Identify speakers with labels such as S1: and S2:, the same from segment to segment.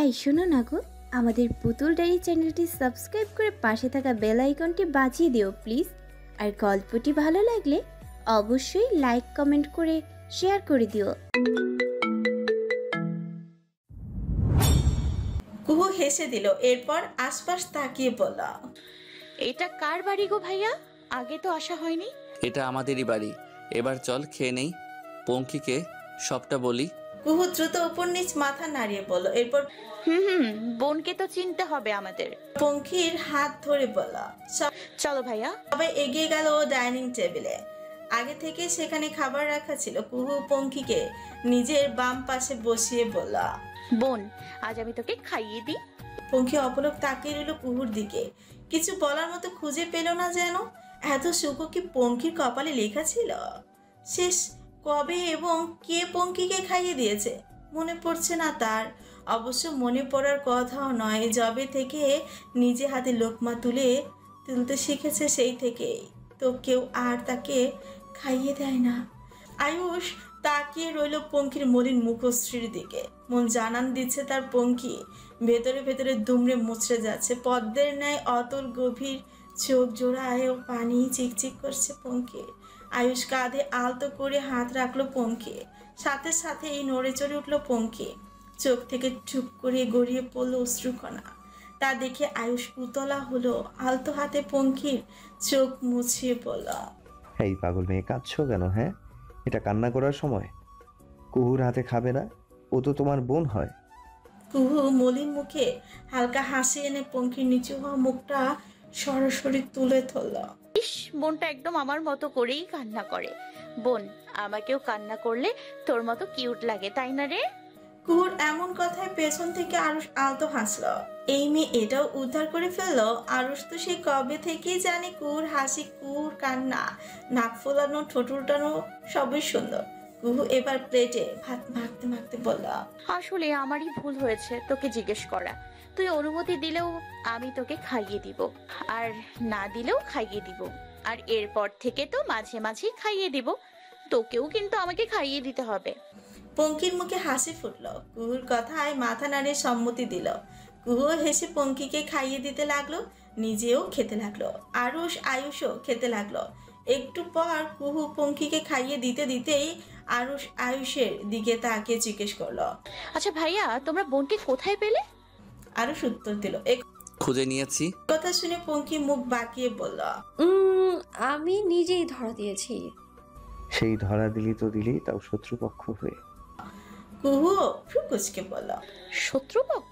S1: এই শোনো না গো, আমাদের পুতুল ডায়েরি চ্যানেলটি সাবস্ক্রাইব করে পাশে থাকা বেল আইকনটি বাজিয়ে দিও প্লিজ। আর গল্পটি ভালো লাগলে অবশ্যই লাইক কমেন্ট করে শেয়ার করে দিও।
S2: কুহু হেসে দিল, এরপর আশপাশ তাকিয়ে বলল,
S3: এটা কার বাড়ি গো ভাইয়া? আগে তো আসা হয়নি।
S4: এটা আমাদেরই বাড়ি। এবার চল খেয়ে নেই, পঙ্কিকে সবটা বলি।
S2: কুহু দ্রুত উপর নিচ মাথা নাড়িয়ে বলল, এরপর
S3: বোনকে তো চিনতে হবে আমাদের।
S2: পঙ্কির হাত ধরে বলল।
S3: চলো ভাইয়া।
S2: সবাই এগিয়ে গেল ডাইনিং টেবিলে। আগে থেকে সেখানে খাবার রাখা ছিল। কুহু পঙ্কিকে নিজের বাম পাশে বসিয়ে বলল,
S3: বোন, আজ আমি তোকে খাইয়ে দিই।
S2: পঙ্কি অপলক তাকিয়ে রইল কুহুর দিকে, কিছু বলার মতো খুঁজে পেল না যেন। এত সুখ কি পঙ্কির কপালে লেখা ছিল? শেষ কবে এবং কে পঙ্কিকে খাইয়ে দিয়েছে মনে পড়ছে না তার। অবশ্য মনে পড়ার কথাও নয়, যবে থেকে নিজে হাতে লোকমা তুলতে শিখেছে সেই থেকেই তো কেউ আর তাকে খাইয়ে দেয় না। আয়ুষ তাকিয়ে রইল পঙ্কির মলিন মুখশ্রীর দিকে। মন জানান দিচ্ছে তার পঙ্কি ভেতরে ভেতরে দুমড়ে মুচড়ে যাচ্ছে। পদ্মের ন্যায় অতল গভীর চোখ জোড়ায় পানি চিকচিক করছে পঙ্কির। আয়ুষ কাঁধে আলতো করে হাত রাখলো পঙ্কি, সাথে সাথে এই নড়ে চড়ে উঠলো পঙ্কি। চোখ থেকে চুপ করে গড়িয়ে পড়লো অশ্রুকণা। তা দেখে আয়ুষ উতলা হলো, আলতো হাতে পঙ্কির চোখ মুছিয়ে পড়ল।
S5: এই পাগল মেয়ে, কাঁদছো কেন? হ্যাঁ, এটা কান্না করার সময়? কুহুর হাতে খাবে না? ও তো তোমার বোন হয়।
S2: কুহু মলিন মুখে হালকা হাসি এনে পঙ্কির নিচু হওয়া মুখটা সরাসরি তুলে ধরল।
S3: ইস, বোনটা একদম আমার মতো করেই কান্না করে। বোন, আমাকেও কান্না করলে তোর মতো কিউট লাগে, তাই না রে?
S2: কুহুর এমন কথায় পেছন থেকে আরুষ আলতো হাসলো। এই মেয়ে এটাও উদ্ধার করে ফেললো। আরুষ তো সে কবে থেকেই জানে কুহুর হাসি, কুহুর কান্না, নাক ফোলানো, ঠোঁট উল্টানো সবই সুন্দর। কুহু এবার প্লেটে ভাত মাখতে মাখতে বলল,
S3: আসলে আমারই ভুল হয়েছে তোকে জিজ্ঞেস করা। তুই অনুমতি দিলেও আমি তোকে খাইয়ে দিব, আর না দিলেও খাইয়ে দিব। আর এরপর থেকে তো মাঝে মাঝে খাইয়ে দিব। তোকেও কিন্তু আমাকে খাইয়ে দিতে হবে।
S2: পঙ্কির মুখে হাসি ফুটলো। কুহুর কথায় মাথা নাড়িয়ে সম্মতি দিল। কুহু হেসে পঙ্কিকে খাইয়ে দিতে লাগলো, নিজেও খেতে লাগলো। আয়ুষও খেতে লাগলো। একটু পর কুহু পঙ্কিকে খাইয়ে দিতে দিতেই আয়ুষের দিকে তাকিয়ে জিজ্ঞেস করলো,
S3: আচ্ছা ভাইয়া, তোমরা বোনকে কোথায় পেলে?
S2: আরুষ উত্তর দিল।
S4: খুঁজে নিয়েছি।
S2: কথা শুনে পঙ্কি মুখ বাঁকিয়ে বলল,
S6: আমি নিজেই ধরা দিয়েছি।
S5: সেই ধরা দিলি, তাও শত্রুপক্ষ হয়ে।
S2: কুহু ফুকুচকে বলল,
S3: শত্রুপক্ষ?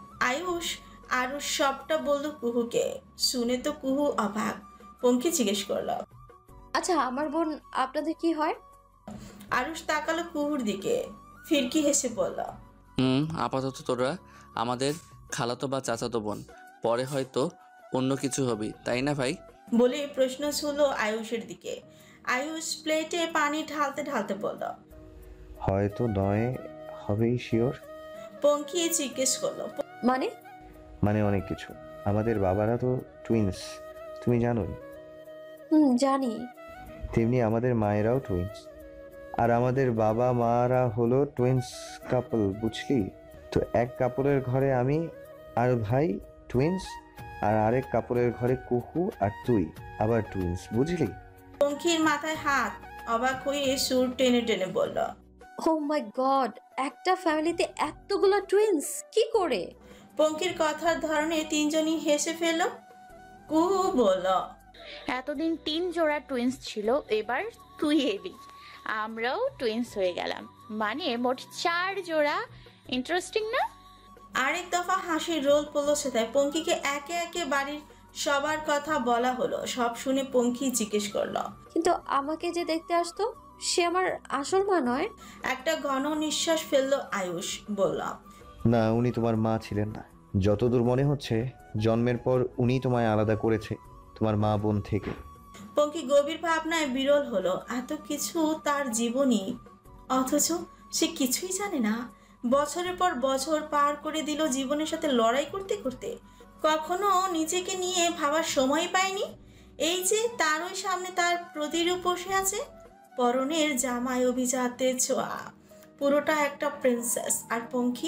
S2: আরুষ সবটা বললো কুহুকে। শুনে তো কুহু অবাক। পঙ্কি জিজ্ঞেস করলো,
S6: আচ্ছা, আমার বোন আপনাদের কি হয়?
S2: আরুষ তাকালো কুহুর দিকে, ফিরকি হেসে বলল,
S4: আপাতত তোরা আমাদের খালাতো বা চাচাতো বোন, পরে হয়তো অন্য কিছু হবি, তাই না ভাই?
S2: বলে প্রশ্ন ছুড়ল আয়ুষের দিকে। আয়ুষ প্লেটে পানি ঢালতে ঢালতে বলল,
S5: হয়তো নয়, হবেই শিওর।
S2: পঙ্কি জিজ্ঞেস করলো,
S5: মানে অনেক কিছু। আমাদের বাবারা তো টুইন্স, তুমি জানোই।
S6: জানি।
S5: তেমনি আমাদের মায়েরাও টুইন্স, আর আমাদের বাবা মারা হলো টুইন্স কাপল, বুঝলি তো? এক কাপড়ের ঘরে আমি আর ভাই টুইন্স, আর আরেক কাপড়ের ঘরে কুহু আর তুই আবার টুইন্স, বুঝলি?
S2: পঙ্কির মাথায় হাত, অবাক হয়ে সুর টেনে টেনে বলল,
S6: ও মাই গড, একটা ফ্যামিলিতে এতগুলো টুইন্স কি করে?
S2: পঙ্কির কথার ধরনে তিনজনই হেসে ফেলল। কুহু বলল,
S3: এতদিন 3 জোড়া টুইন্স ছিল, এবার তুই এলি, আমরাও টুইন্স হয়ে গেলাম, মানে মোট 4 জোড়া। ইন্টারেস্টিং না?
S2: আরেক দফা হাসির রোল পড়লো সেটাই। পঙ্কিকে একে একে বাড়ির সবার কথা বলা হলো। সব শুনে পঙ্কি জিজ্ঞেস করলো,
S6: কিন্তু আমাকে যে দেখতে আসতো সে আমার আসল মা নয়?
S2: একটা ঘন নিঃশ্বাস ফেললো আয়ুষ। বলল,
S5: না, উনি তোমার মা ছিলেন না। যতদূর মনে হচ্ছে জন্মের পর উনি তোমায় আলাদা করেছে তোমার মা বোন থেকে।
S2: পঙ্কি গভীর ভাবনায় বিরল হলো। এত কিছু তার জীবনী, অথচ সে কিছুই জানে না। বছরের পর বছর পার করে দিল জীবনের সাথে লড়াই করতে করতে। কখনো নিজেকে নিয়ে ভাবার সময় পায়নি। এই যে তার ওই সামনে তার প্রতিরূপ বসে আছে, পরনের জামায় অভিজাতের ছোঁয়া, পুরোটা একটা প্রিন্সেস। আর পঙ্কি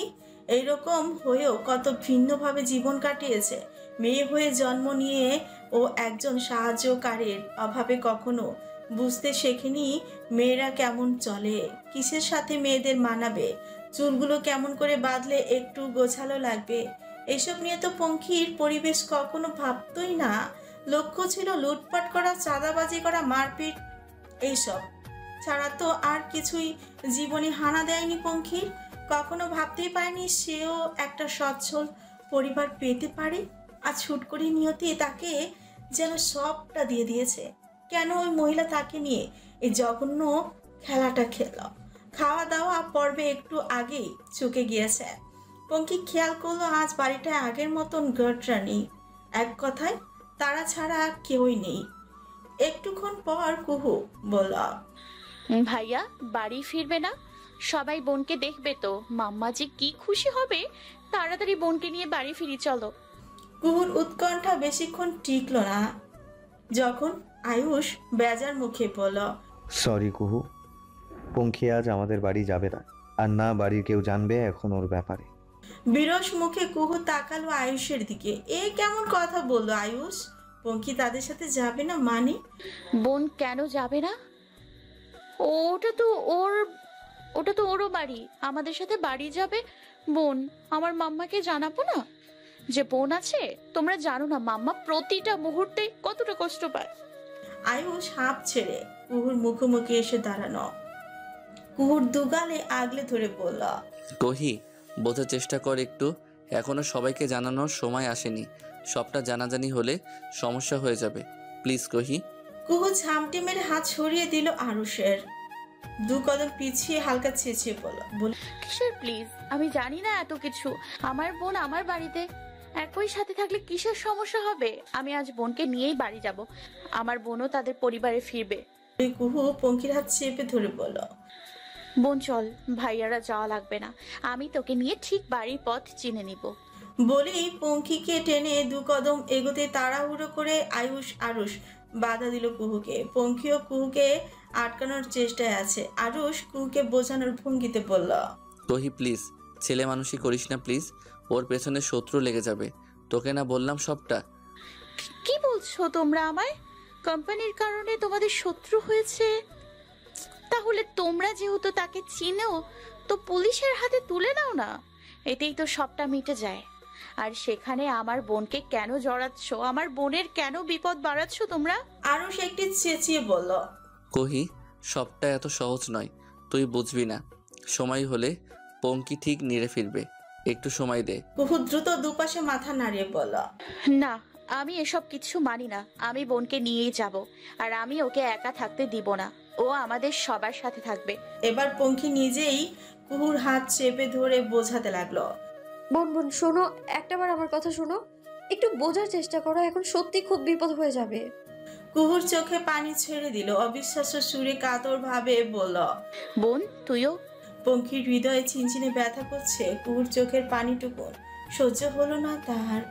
S2: এইরকম হয়েও কত ভিন্নভাবে জীবন কাটিয়েছে। মেয়ে হয়ে জন্ম নিয়ে ও একজন সাহায্যকারীর অভাবে কখনো বুঝতে শেখেনি মেয়েরা কেমন চলে, কিসের সাথে মেয়েদের মানাবে, চুলগুলো কেমন করে বাঁধলে একটু গোছালো লাগবে। এসব নিয়ে তো পঙ্খির পরিবেশ কখনো ভাবতই না। লক্ষ্য ছিল লুটপাট করা, চাঁদাবাজি করা, মারপিট, এইসব ছাড়া তো আর কিছুই জীবনে হানা দেয়নি পঙ্খির। কখনো ভাবতেই পারেনি সেও একটা সচ্ছল পরিবার পেতে পারে। আর ছুট করে নিয়তি তাকে যেন সবটা দিয়ে দিয়েছে। কেন ওই মহিলা তাকে নিয়ে এই জঘন্য খেলাটা খেল? খাওয়া দাওয়া পর্বে একটু আগেই চুকে গিয়েছে। পঙ্কি খেয়াল করলো আজ বাড়িটায় আগের মতন গটরা নেই। এক কথায় তারা ছাড়া কেউই নেই। একটুক্ষণ পর কুহু বলল,
S3: ভাইয়া বাড়ি ফিরবে না? সবাই বোনকে দেখবে তো, মাম্মা যে কি খুশি হবে। তাড়াতাড়ি বোনকে নিয়ে বাড়ি ফিরি চলো।
S2: কুহুর উৎকণ্ঠা বেশিক্ষণ টিকল না, যখন আয়ুষ বেজার মুখে বলল,
S5: সরি কুহু, পঙ্খী আজ আমাদের বাড়ি যাবে না, আর না বাড়ির কেউ জানবে এখন ওর ব্যাপারে।
S2: বিরস মুখে কুহু তাকালো আয়ুষের দিকে। এ কেমন কথা বললো আয়ুষ? পঙ্কি তাদের সাথে যাবে না মানে?
S3: বোন কেন যাবে না? ওটা তো ওর ওটা তো ওরও বাড়ি, আমাদের সাথে বাড়ি যাবে। বোন, আমার মাম্মাকে জানাবো না যে বোন আছে? তোমরা জানো না মাম্মা প্রতিটা মুহূর্তে কতটা কষ্ট পায়।
S2: আয়ুষ হাঁপ ছেড়ে কুহুর মুখোমুখি এসে দাঁড়ানো, কুহুর দুগালে আগলে ধরে বলল,
S4: কহি, বোঝার চেষ্টা কর একটু। এখনো সবাইকে জানানোর সময় আসেনি। সবটা জানাজানি হলে সমস্যা হয়ে যাবে। প্লিজ কহি।
S2: কুহু ঝামটি মেরে হাত সরিয়ে দিল আরুষের। দু কদম পিছিয়ে হালকা চেঁচিয়ে বলল,
S3: কিসের প্লিজ? আমি জানি না এত কিছু। আমার বোন আমার বাড়িতে, একই সাথে থাকলে কিসের সমস্যা হবে? আমি আজ বোনকে নিয়েই বাড়ি যাব। আমার বোনও তাদের পরিবারে ফিরবে।
S2: কুহু পঙ্কির হাত চেপে ধরে বলল,
S3: বোন চল, ভাইয়ারা যাওয়া লাগবে না, আমি তোকে নিয়ে ঠিক বাড়ির পথ চিনে নিব।
S2: বলেই পঙ্কিকে টেনে দু কদম এগোতে তাড়াহুড়ো করে আরুষ বাধা দিল কুহুকে। পঙ্কিও কুহুকে আটকানোর চেষ্টায় আছে। আরুষ কুহুকে বোঝানোর ভঙ্গিতে বলল,
S4: কহি প্লিজ, ছেলে মানুষই করিস না প্লিজ। ওর পেছনে শত্রু লেগে যাবে। তোকে না বললাম সবটা?
S3: কি বলছো তোমরা আমায়? কোম্পানির কারণে তোমাদের শত্রু হয়েছে? তাহলে তোমরা যেহেতু তাকে চিনো, তো পুলিশের হাতে তুলে নাও না, এতেই তো সবটা মিটে যায়। আর সেখানে আমার বোনকে কেন জড়াচ্ছ? আমার বোনের কেন বিপদ বাড়াচ্ছ তোমরা?
S2: আরুষ একটি চেঁচিয়ে বলল,
S4: কহি, সবটা এত সহজ নয়, তুই বুঝবি না। সময় হলে পঙ্কি ঠিক নিড়ে ফিরবে। একটু সময় দে।
S2: কুহু দ্রুত দুপাশে মাথা নাড়িয়ে বলল,
S3: না, আমি এসব কিছু মানি না। আমি বোনকে নিয়েই যাব, আর আমি ওকে একা থাকতে দিব না। ও আমাদের সবার সাথে থাকবে।
S2: এবার পঙ্কি নিজেই কুহুর হাত চেপে ধরে বোঝাতে লাগলো,
S6: বোন বোন শোনো, একটাবার আমার কথা শোনো, একটু বোঝার চেষ্টা করো, এখন সত্যি খুব বিপদ হয়ে যাবে।
S2: কুহুর চোখে পানি ছেড়ে দিল, অবিশ্বাস্য সুরে কাতর ভাবে বলল।
S3: বোন তুইও।
S2: পঙ্কির হৃদয়ে চিনচিনে ব্যথা করছে। কুহুর চোখের পানিটুকু সহ্য হলো না তার।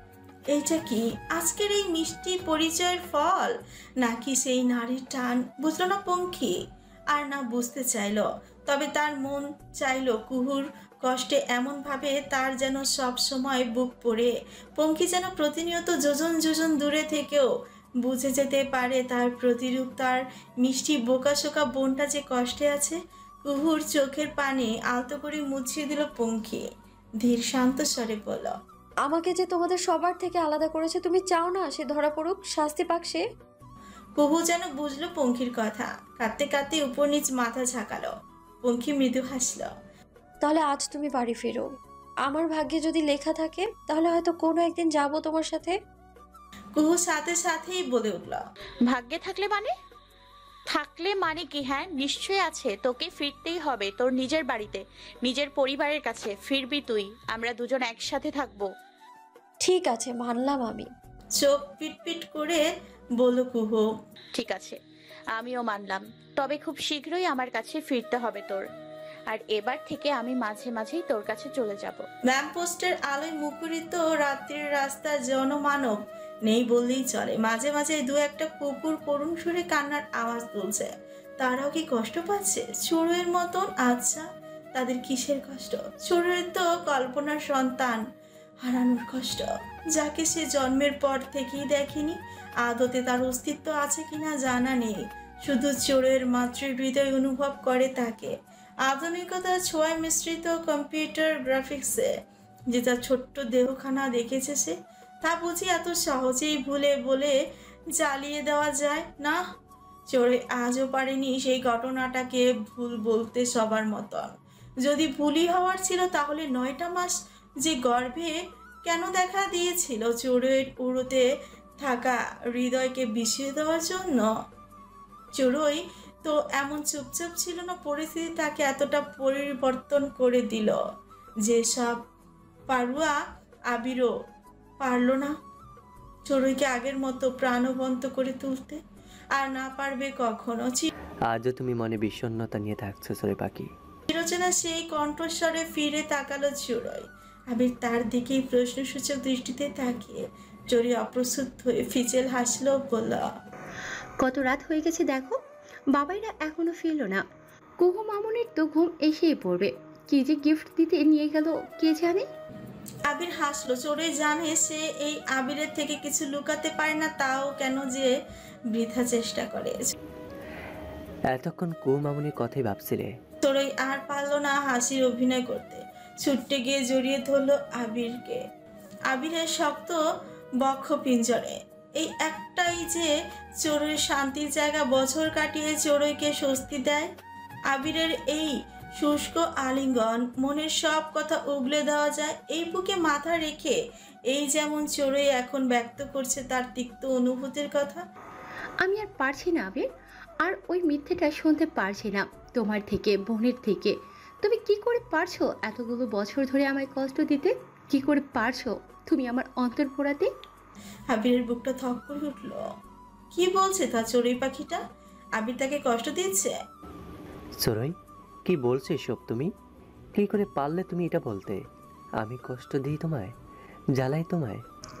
S2: এইটা কি আজকের এই মিষ্টি পরিচয়ের ফল, নাকি সেই নারীর টান? বুঝলো না পঙ্কি, আর না বুঝতে চাইলো। তবে তার মন চাইলো কুহুর কষ্টে এমন ভাবে তার যেন সব সময় বুক পড়ে। পঙ্কি যেন প্রতিনিয়ত যোজন যোজন দূরে থেকেও বুঝে যেতে পারে তার প্রতিরূপ, তার মিষ্টি বোকাশোকা বোনটা যে কষ্টে আছে। কুহুর চোখের পানি আলতো করে মুছিয়ে দিল পঙ্কি। ধীর শান্ত স্বরে বলল,
S6: আমাকে যে তোমাদের সবার থেকে আলাদা করেছে, তুমি চাও না সে ধরা পড়ুক, শাস্তি পাক সে?
S2: কুহু যেন বুঝলো পঙ্খির কথা, কাঁদতে কাঁদতে উপর নিচ মাথা ঝাঁকালো। পঙ্খি মৃদু হাসল।
S6: তাহলে আজ তুমি বাড়ি ফেরো। আমার ভাগ্যে যদি লেখা থাকে তাহলে হয়তো কোনো একদিন যাব তোমার সাথে।
S2: কুহু সাথে সাথেই বলে উঠল,
S3: ভাগ্যে থাকলে মানে? থাকলে মানে কি? হ্যাঁ নিশ্চয়ই আছে। তোকে ফিরতেই হবে তোর নিজের বাড়িতে, নিজের পরিবারের কাছে ফিরবি তুই। আমরা দুজন একসাথে থাকবো।
S6: ঠিক আছে, মানলাম আমি।
S2: চোখ পিটপিট করে বলল কুহু।
S3: ঠিক আছে, আমিও মানলাম। তবে খুব শীঘ্রই আমার কাছে ফিরতে হবে তোর। আর এবার থেকে আমি মাঝে মাঝেই তোর কাছে চলে যাব।
S2: ল্যাম্পপোস্টের আলোয় মুখরিত রাত্রির রাস্তার জনমানব নেই বললেই চলে। মাঝে মাঝে দু একটা কুকুর করুণ সুরে কান্নার আওয়াজ তুলছে। তারাও কি কষ্ট পাচ্ছে চড়ুইয়ের মতন? আচ্ছা, তাদের কিসের কষ্ট? চোরের তো কল্পনার সন্তান হারানোর কষ্ট, যাকে সে জন্মের পর থেকেই দেখেনি। আদতে তার অস্তিত্ব আছে কিনা জানা নেই, শুধু চোরের মাতৃ হৃদয় অনুভব করে তাকে। আধুনিকতার ছোঁয়ায় মিশ্রিত কম্পিউটার গ্রাফিক্সে যে তার ছোট্ট দেহখানা দেখেছে সে, তা বুঝি এত সহজেই ভুলে বলে জ্বালিয়ে দেওয়া যায় না? চোরে আজও পারেনি সেই ঘটনাটাকে ভুল বলতে সবার মতন। যদি ভুলই হওয়ার ছিল তাহলে 9টা মাস যে গর্ভে কেন দেখা দিয়েছিল চোরের উড়োতে থাকা হৃদয়কে বিষিয়ে দেওয়ার জন্য? চোরই তো এমন চুপচাপ ছিল না, পরিস্থিতি তাকে এতটা পরিবর্তন করে দিল যে সব পারুয়া আবিরও পারল না চোরইকে আগের মতো প্রাণবন্ত করে তুলতে, আর না পারবে কখনো।
S7: আজও তুমি মনে বিষণ্ণতা নিয়ে থাকছো চড়ুই পাখি।
S2: চিরচেনা সেই কণ্ঠস্বরে ফিরে তাকালো চোরই। আবির তার দিকেই প্রশ্নসূচক দৃষ্টিতে তাকিয়ে চোরই অপ্রস্তুত হয়ে ফিচেল হাসলো, বলল,
S8: কত রাত হয়ে গেছে দেখো, বাবাইরা এখনো ফিরল না। কুহু মামুনের তো ঘুম এসেই পড়বে। কি যে গিফট দিতে নিয়ে গেল কে জানে।
S2: আবির হাসলো। চোরই জানে সে এই আবিরের থেকে কিছু লুকাতে পারে না, তাও কেন যে বৃথা চেষ্টা করে।
S7: এতক্ষণ কুহু মামুনির কথাই ভাবছিলে?
S2: চোরই আর পারল না হাসির অভিনয় করতে, ছুটতে গিয়ে জড়িয়ে ধরলো আবিরকে। আবিরের শক্ত বক্ষ পিঞ্জরে। এই একটাই যে চোরের শান্তির জায়গা, বছর কাটিয়ে চোরইকে স্বস্তি দেয়। আবিরের এই শুষ্ক আলিঙ্গন, মনের সব কথা উগলে দেওয়া যায় এই বুকে মাথা রেখে। এই যেমন চোরই এখন ব্যক্ত করছে তার তিক্ত অনুভূতির কথা।
S8: আমি আর পারছি না আবির, আর ওই মিথ্যেটা শুনতে পারছি না তোমার থেকে, বোনের থেকে। তুমি কি করে পারছো এতগুলো বছর ধরে আমায় কষ্ট দিতে? কি করে পারছো তুমি আমার অন্তর পোড়াতে?
S2: আবিরের বুকটা থক করে উঠল। কি বলছে তা চড়ুই পাখিটা? আবির তাকে কষ্ট দিচ্ছে?
S7: চড়ুই, কি বলছো এসব তুমি? কি করে পারলে তুমি এটা বলতে? আমি কষ্ট দিই তোমায়, জ্বালাই তোমায়?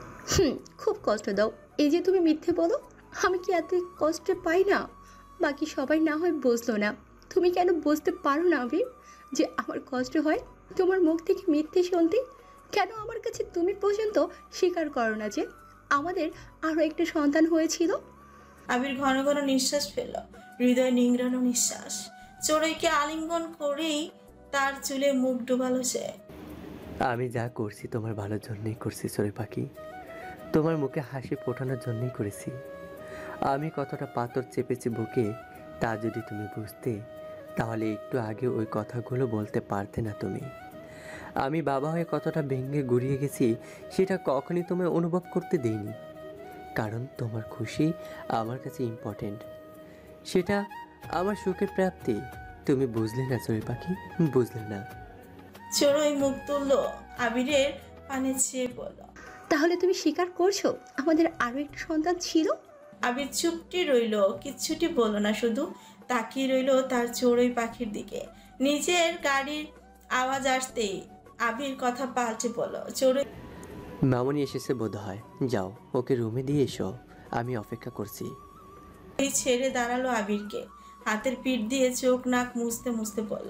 S8: খুব কষ্ট দাও। এই যে তুমি মিথ্যে বলো, আমি কি এত কষ্ট পাই না? বাকি সবাই না হয় বুঝলো না, তুমি কেন বুঝতে পারো না আবির যে আমার কষ্ট হয় তোমার মুখ থেকে মিথ্যে শুনতে? কেন আমার কাছে তুমি পর্যন্ত স্বীকার করো না যে আমাদের আরও একটা সন্তান হয়েছিল?
S2: আবির ঘন ঘন নিঃশ্বাস ফেলল, হৃদয় নিংড়ানো নিঃশ্বাস। চড়ুইকে আলিঙ্গন করেই তার চুলে মুখ ডুবালো সে।
S7: আমি যা করছি তোমার ভালোর জন্যই করছি চড়ুই পাখি, তোমার মুখে হাসি ফোটানোর জন্যই করেছি। আমি কতটা পাথর চেপেছি বুকে তা যদি তুমি বুঝতে, তাহলে একটু আগে ওই কথাগুলো বলতে পারতে না তুমি। আমি বাবা হয়ে কতটা ভেঙে গুড়িয়ে গেছি সেটা কখনই তুমি অনুভব করতে দেইনি, কারণ তোমার খুশি আমার কাছে ইম্পর্টেন্ট, সেটা আমার সুখের প্রাপ্তি। তুমি বুঝলে না চড়ুই পাখি, বুঝলে না।
S2: চড়ুই মুখ তুললো আবিরের পানে চেয়ে বলল,
S8: তাহলে তুমি স্বীকার করছো আমাদের আরও একটা সন্তান ছিল?
S2: আবির চুপটি রইল, কিচ্ছুটি বলল না, শুধু তাকিয়ে রইল তার চড়ুই পাখির দিকে। নিজের গাড়ির আওয়াজ আসতেই আবির কথা পাল্টে বলল, চড়ুই
S7: মামনি এসেছে বোধ হয়, যাও ওকে রুমে দিয়ে এসো, আমি অপেক্ষা করছি।
S2: ছেড়ে দাঁড়ালো আবিরকে, হাতের পিঠ দিয়ে চোখ নাক মুছতে মুছতে বলল,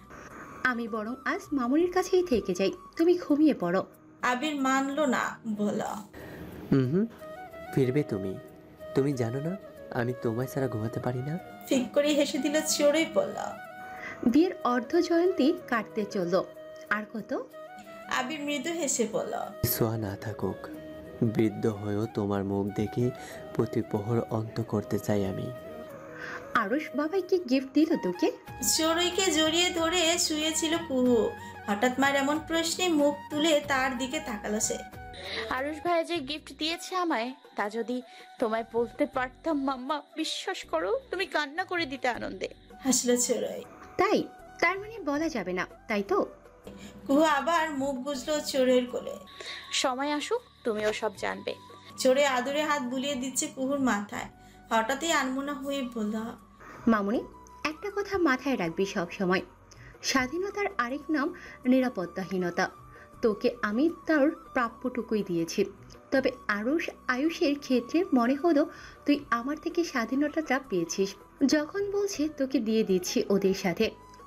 S8: আমি বরং আজ মামুনির কাছেই থেকে যাই, তুমি ঘুমিয়ে পড়ো।
S2: আবির মানল না, বলল,
S7: ফিরবে তুমি? তুমি জানো না আমি তোমায় ছাড়া ঘুমাতে পারি না।
S2: ঠিক করে হেসে দিল চড়ুই, বলল,
S8: বিয়ের অর্ধ জয়ন্তী কাটতে চললো, আর কত?
S2: আবির মৃদু হেসে বলল,
S7: সোয়া না থাকুক, বৃদ্ধ হয়েও তোমার মুখ দেখে প্রতি প্রহর অন্ত করতে চাই আমি।
S8: আরুষ বাবাই কি গিফট দিল তোকে?
S2: চড়ুইকে জড়িয়ে ধরে শুয়েছিল কুহু। হঠাৎ মার এমন প্রশ্নে মুখ তুলে তার দিকে তাকালো সে।
S3: আরুষ ভাইয়া যে গিফট দিয়েছে আমায়, তা যদি তোমায় বলতে পারতাম মাম্মা, বিশ্বাস করো তুমি কান্না করে দিতে আনন্দে।
S2: হাসলো চড়ুই।
S8: তাই? তার মানে বলা যাবে না, তাই তো?
S2: কুহু আবার মুখ গুজলো চড়ুইয়ের কোলে।
S3: সময় আসুক তুমিও সব জানবে।
S2: চড়ুই আদরে হাত বুলিয়ে দিচ্ছে কুহুর মাথায়। হঠাৎই আনমনা হয়ে বলল,
S8: মামুনি, একটা কথা মাথায় রাখবি সব সময়, স্বাধীনতার আরেক নাম নিরাপত্তাহীনতা। তোকে আমি তার প্রাপ্যটুকুই দিয়েছি, তবে আয়ুষের ক্ষেত্রে মনে হলো তুই আমার থেকে স্বাধীনতাটা পেয়েছিস। যখন বলছে তোকে দিয়ে দিচ্ছি ওদের সাথে,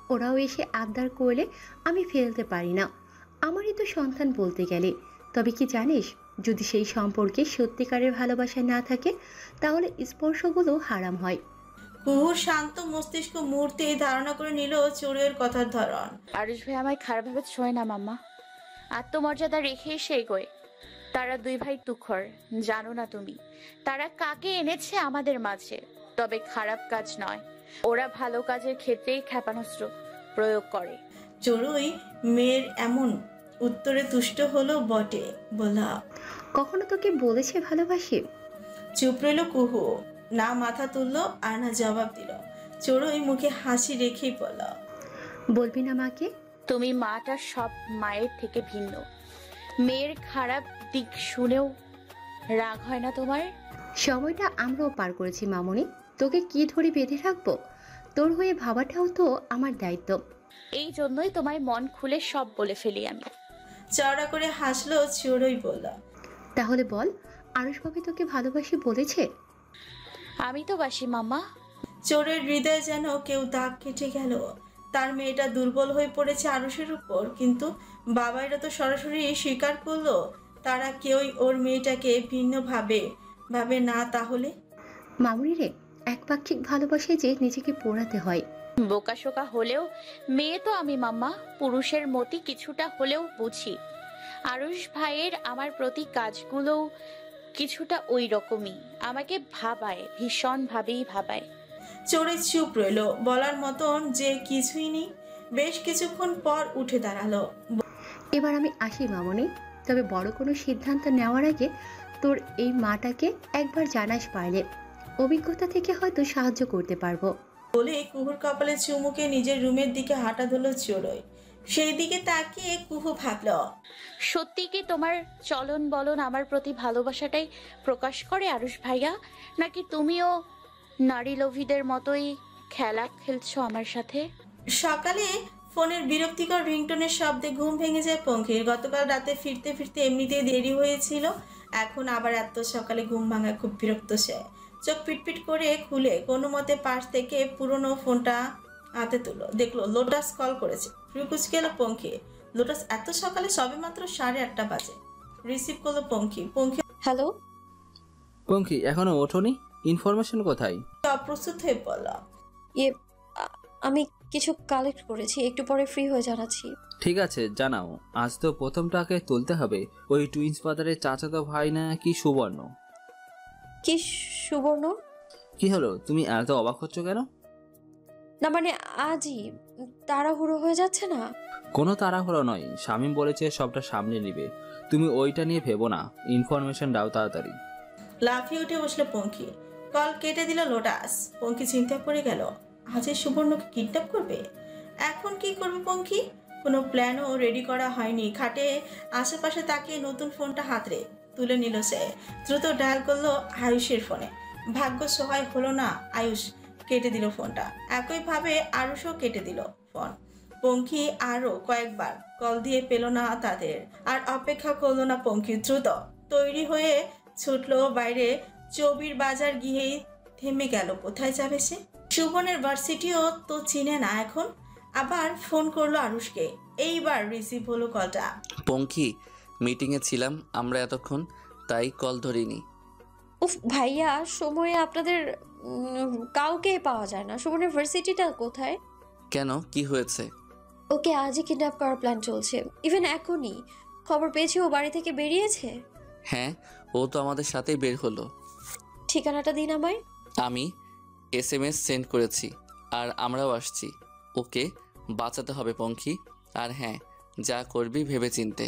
S8: ওরাও এসে আবদার করলে আমি ফেলতে পারি না। আমারই তো সন্তান বলতে গেলে। তবে কি জানিস, যদি সেই সম্পর্কে সত্যিকারের ভালোবাসা না থাকে তাহলে স্পর্শগুলো হারাম হয়।
S2: কুহুর শান্ত মস্তিষ্ক মুহূর্তেই ধারণা করে নিল চোরের কথার ধরন।
S3: আরুষ ভাই আমায় খারাপভাবে ছোঁয় না মাম্মা, আত্মমর্যাদা রেখে সে এগোয়। তারা দুই ভাই তুখর, জানো না তুমি তারা কাকে এনেছে আমাদের মাঝে। তবে খারাপ কাজ নয়, ওরা ভালো কাজের ক্ষেত্রেই ক্ষেপণাস্ত্র প্রয়োগ করে।
S2: চড়ুই মেয়ের এমন উত্তরে তুষ্ট হলো বটে, বললা,
S8: কখনো তোকে বলেছে ভালোবাসি?
S2: চুপ রইল কুহু, না মাথা তুললো আর না জবাব দিল। চড়ুই মুখে হাসি রেখেই বলল,
S8: বলবি না মাকে?
S3: তুমি মাটা সব মায়ের থেকে ভিন্ন। মেয়ের খারাপ দিক শুনেও রাগ হয় না তোমার?
S8: সময়টা আমরাও পার করেছি মামনি, তোকে কি ধরে বেঁধে রাখবো? তোর হয়ে ভাবাটাও তো আমার দায়িত্ব।
S3: এই জন্যই তোমায় মন খুলে সব বলে ফেলি আমি।
S2: চওড়া করে হাসলো চড়ুই, বলল,
S8: তাহলে বল, আরুষ ভাবি তোকে ভালোবাসি বলেছে?
S3: আমি তো বাসি মাম্মা।
S2: চোরের হৃদয়ে যেন কেউ দাগ কেটে গেল। তার মেয়েটা দুর্বল হয়ে পড়েছে আরুষের উপর, কিন্তু বাবাইরা তো সরাসরি স্বীকার করলো তারা কেউই ওর মেয়েটাকে ভিন্নভাবে ভাবে না। তাহলে
S8: মামুনি রে, একপাক্ষিক ভালোবাসে যে নিজেকে পোড়াতে হয়।
S3: বোকাশোকা হলেও মেয়ে তো আমি মাম্মা, পুরুষের মতি কিছুটা হলেও বুঝি। আরুষ ভাইয়ের আমার প্রতি কাজগুলোও কিছুটা ওই রকমই, আমাকে ভাবায়, ভীষণ ভাবেই ভাবায়।
S2: চোরে চুপ রইল, বলার মতন যে কিছুই নেই। বেশ কিছুক্ষণ পর উঠে দাঁড়ালো।
S8: এবার আমি আসি মামনি, তবে বড় কোনো সিদ্ধান্ত নেওয়ার আগে তোর এই মাটাকে একবার জানাস পারলে। অভিজ্ঞতা থেকে হয়তো সাহায্য করতে পারবো।
S2: বলে কুহুর কপালে চুমুকে নিজের রুমের দিকে হাঁটা ধরল চড়ুই। সেই দিকে তাকিয়ে কুহু ভাবল,
S3: সত্যি কি তোমার চলন বলন আমার প্রতি ভালোবাসাটাই প্রকাশ করে আরুষ ভাইয়া, নাকি তুমিও নারী লোভীদের মতোই খেলা খেলছো আমার সাথে?
S2: সকালে ফোনের বিরক্তিকর রিংটোনের শব্দে ঘুম ভেঙে যায় পঙ্খির। গতকাল রাতে ফিরতে ফিরতে এমনিতেই দেরি হয়েছিল, এখন আবার এত সকালে ঘুম ভাঙা খুব বিরক্ত সে। চোখ পিটপিট করে খুলে কোনো মতে পাশ থেকে পুরনো ফোনটা হাতে তুলো, দেখলো লোটাস কল করেছে। ফ্রিকুচ গেল পঙ্খি। লোটাস এত সকালে সবে মাত্র 8:30 বাজে। রিসিভ করলো পঙ্খি। পঙ্খি
S6: হ্যালো।
S9: পঙ্খি এখনো ওঠোনি? ইনফরমেশন কোথায়?
S2: অপ্রস্তুত হয়ে বলল,
S6: ইয়ে আমি কিছু কালেক্ট করেছি, একটু পরে ফ্রি হয়ে জানাচ্ছি।
S9: ঠিক আছে জানাও। আজ তো প্রথমটাকে তুলতে হবে। ওই টুইন্স ফাদারের চাচাতো ভাই না কি সুবর্ণ?
S6: কি সুবর্ণ?
S9: কি হলো, তুমি এত অবাক হচ্ছ কেন?
S6: না মানে আজই তাড়াহুড়ো হয়ে যাচ্ছে না?
S9: কোনো তাড়াহুড়ো নয়, শামীম বলেছে সবটা সামনে নিবে। তুমি ওইটা নিয়ে ভেবো না, ইনফরমেশন দাও তাড়াতাড়ি।
S2: লাফিয়ে উঠে বসলো পঙ্খি। কল কেটে দিল লোটাস। পঙ্খি চিন্তা করে গেল, আজই সুবর্ণকে কিডন্যাপ করবে। এখন কি করবে পঙ্খি? কোনো প্ল্যানও রেডি করা হয়নি। খাটে আশেপাশে তাকিয়ে নতুন ফোনটা হাতরে তুলে নিল সে। দ্রুত ডায়াল করলো আয়ুষের ফোনে। ভাগ্য সহায় হলো না, আয়ুষ কেটে দিল ফোনটা। একইভাবে আরুষও কেটে দিল ফোন। পঙ্খি আরও কয়েকবার কল দিয়ে পেল না তাদের। আর অপেক্ষা করলো না পঙ্খি। দ্রুত তৈরি হয়ে ছুটলো বাইরে। চৌবির বাজার গিয়েই থেমে গেল। কোথায় যাবে সে? সুবর্ণের ভার্সিটিও তো চিনে না এখন। আবার ফোন করলো আরুষকে। এইবার রিসিভ হলো কলটা।
S4: পঙ্খি, মিটিংয়ে ছিলাম আমরা এতক্ষণ, তাই কল ধরিনি।
S6: উফ ভাইয়া, সময়ে আপনাদের কাউকে পাওয়া যায় না। সুবর্ণের ভার্সিটিটা কোথায়?
S4: কেন, কি হয়েছে?
S6: ওকে আজই কিডন্যাপ করার প্ল্যান চলছে। ইভেন এখনই খবর পেয়েছি ও বাড়ি থেকে বেরিয়েছে।
S4: হ্যাঁ, ও তো আমাদের সাথেই বের হলো।
S6: ঠিকানাটা দিন আমায়।
S4: আমি SMS সেন্ড করেছি, আর আমরাও আসছি। ওকে বাঁচাতে হবে পঙ্খি। আর হ্যাঁ, যা করবি ভেবে চিনতে।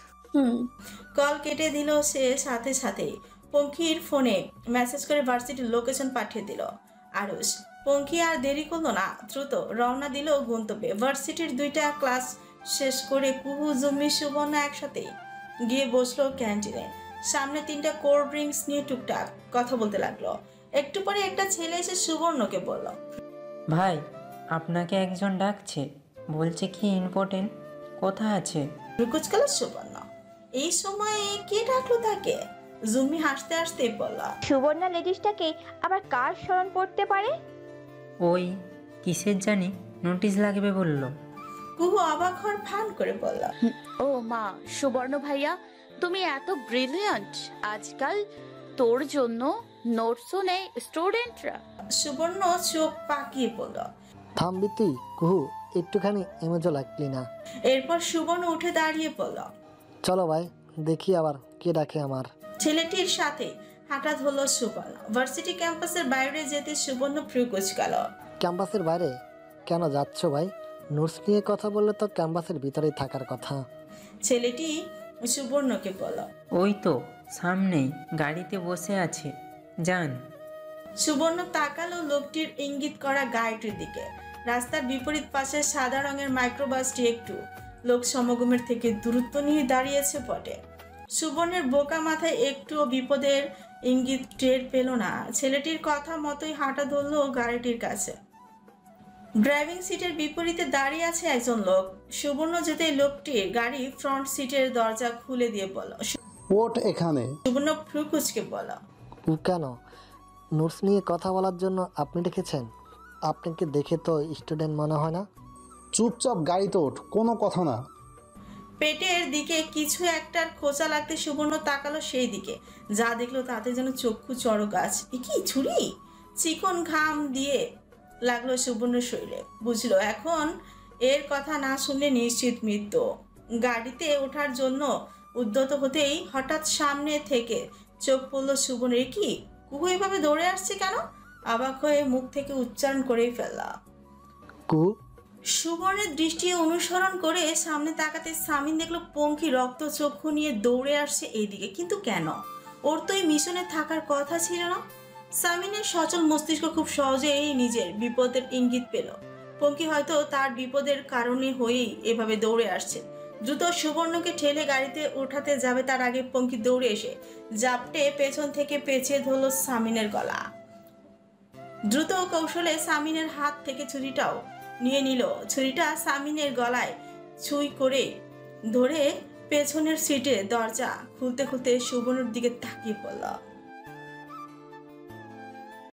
S2: কল কেটে দিল সে সাথে সাথেই। পঙ্খির ফোনে মেসেজ করে ভার্সিটির লোকেশন পাঠিয়ে দিল আরুষ। পঙ্খি আর দেরি করলো না, দ্রুত রওনা দিল গন্তব্যে। ভার্সিটির 2টা ক্লাস শেষ করে কুহু, জুম্মি, সুবর্ণ একসাথে গিয়ে বসলো ক্যান্টিনে। সামনে 3টা কোল্ড ড্রিঙ্কস নিয়ে টুকটাক কথা বলতে লাগলো। একটু পরে একটা ছেলে এসে সুবর্ণকে বলল,
S10: ভাই আপনাকে একজন ডাকছে, বলছে কি ইম্পর্টেন্ট, কথা আছে।
S2: রুকুচ গেল সুবর্ণ। এই সময়ে কে ডাকলো তাকে? জুম্মি হাসতে হাসতে বলল,
S11: সুবর্ণা লেডিসটাকে আবার কার স্মরণ পড়তে পারে?
S10: ওই কিসের জানি নোটিশ লাগবে বলল।
S2: কুহু অবাক হওয়ার ভান করে বলল,
S3: ও মা, সুবর্ণ ভাইয়া তুমি এত ব্রিলিয়ান্ট। আজকাল তোর জন্য নোটসও নেই স্টুডেন্টরা।
S2: সুবর্ণ চোখ পাকিয়ে বলল।
S11: থামবি তুই কুহু, একটুখানি এমএজও লাগলি না।
S2: এরপর সুবর্ণ উঠে দাঁড়িয়ে বলল,
S11: চলো ভাই, দেখি আবার কে ডাকে আমার।
S2: ছেলেটির সাথে হাঁটা ধরল সুবর্ণ। ভার্সিটি ক্যাম্পাসের বাইরে যেতে সুবর্ণ ভ্রু কুঁচকাল।
S11: ক্যাম্পাসের বাইরে কেন যাচ্ছ ভাই? নোটস নিয়ে কথা বললে তো ক্যাম্পাসের ভিতরেই থাকার কথা।
S2: ছেলেটি সুবর্ণকে বলল।
S10: ওই তো সামনেই গাড়িতে বসে আছে, যান।
S2: সুবর্ণ তাকালো লোকটির ইঙ্গিত করা গাড়িটির দিকে। রাস্তার বিপরীত পাশে সাদা রঙের মাইক্রোবাসটি একটু লোক সমাগমের থেকে দূরত্ব নিয়ে দাঁড়িয়েছে বটে। সুবর্ণের বোকা মাথায় একটুও বিপদের ইঙ্গিত টের পেল না। ছেলেটির কথা মতোই হাঁটা ধরল গাড়িটির কাছে। ড্রাইভিং সিটের বিপরীতে দাঁড়িয়ে আছে একজন লোক। সুবর্ণ যেতে লোকটির গাড়ি ফ্রন্ট সিটের দরজা খুলে দিয়ে বলল।
S12: ওঠ এখানে।
S2: সুবর্ণ ভ্রু কুঁচকে বলল,
S11: কেন? নোটস নিয়ে কথা বলার জন্য আপনি ডেকেছেন? আপনাকে দেখে তো স্টুডেন্ট মনে হয় না।
S12: চুপচাপ গাড়িতে ওঠ, কোনো কথা না।
S2: পেটের দিকে কিছু একটার খোঁচা লাগতে সুবর্ণ তাকালো সেই দিকে। যা দেখলো তাতে যেন চক্ষু চড়ক গাছ। এ কি ছুরি? চিকন ঘাম দিয়ে লাগলো সুবর্ণ শরীরে। বুঝলো এখন এর কথা না শুনলে নিশ্চিত মৃত্যু। গাড়িতে ওঠার জন্য উদ্যত হতেই হঠাৎ সামনে থেকে চোখ পড়ল সুবর্ণের। কি কুহু এভাবে দৌড়ে আসছে কেন? অবাক হয়ে মুখ থেকে উচ্চারণ করেই ফেললা।
S11: কুহু।
S2: সুবর্ণের দৃষ্টি অনুসরণ করে সামনে তাকাতে সামিন দেখলো পঙ্কি রক্ত চক্ষু নিয়ে দৌড়ে আসছে এইদিকে। কিন্তু কেন? ওর তো এই মিশনে থাকার কথা ছিল না। সামিনের সচল মস্তিষ্ক খুব সহজেই নিজের বিপদের ইঙ্গিত পেল। পঙ্কি হয়তো তার বিপদের কারণে হয়েই এভাবে দৌড়ে আসছে। দ্রুত সুবর্ণকে ঠেলে গাড়িতে ওঠাতে যাবে তার আগে পঙ্কি দৌড়ে এসে জাপটে পেছন থেকে পেঁচিয়ে ধরল সামিনের গলা। দ্রুত কৌশলে সামিনের হাত থেকে ছুরিটাও নিয়ে নিল। ছুরিটা সামিনের গলায় ছুঁই করে ধরে পেছনের সিটে দরজা খুলতে খুলতে সুবর্ণের দিকে তাকিয়ে পড়ল।